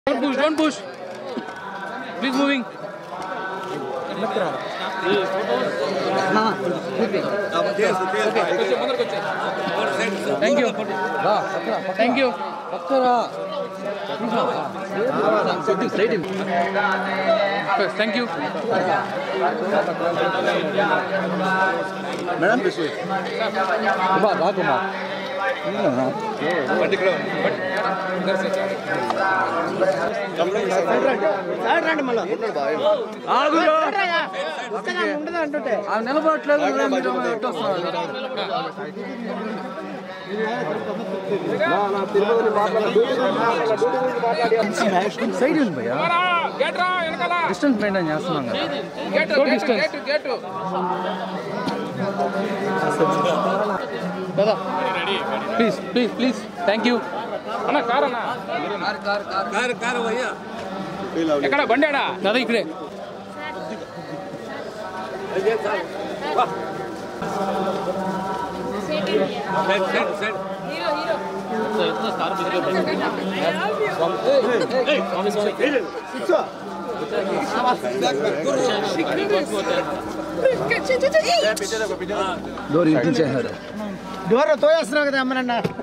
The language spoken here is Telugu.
Don't push. Please moving. Thank you. Thank you. Thank you. Madam, this way. Distance maintain చేస్తున్నాం కదా. Dada, please. Thank you. అన్న కార్ భయ్యా. ఎక్కడ బండాడా? దాదా ఇక్కడే. డోర్ ఇంటించేశారు. డోర్ తోయేస్తున్నావు కదా అమ్మనన్న.